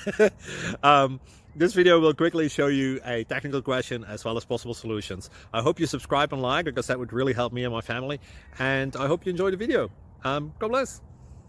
This video will quickly show you a technical question as well as possible solutions. I hope you subscribe and like, because that would really help me and my family. And I hope you enjoy the video. God bless.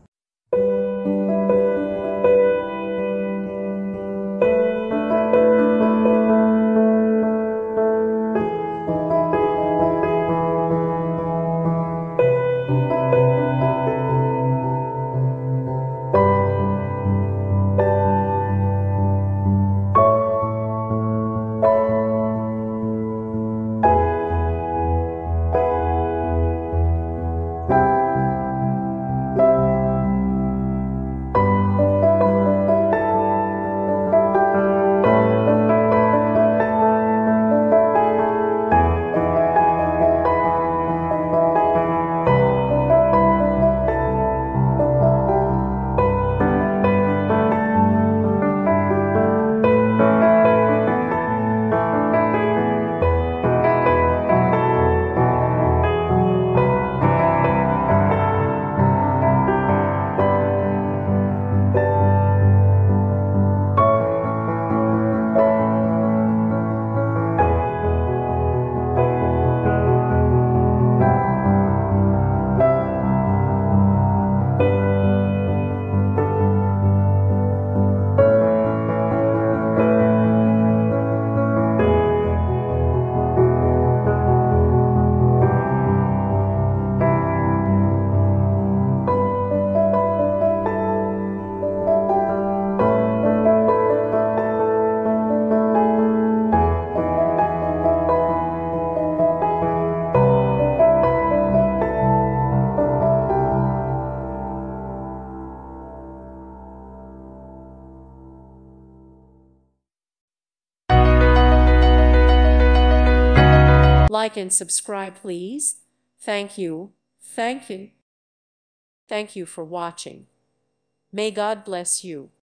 Like and subscribe, please. Thank you. Thank you. Thank you for watching. May God bless you.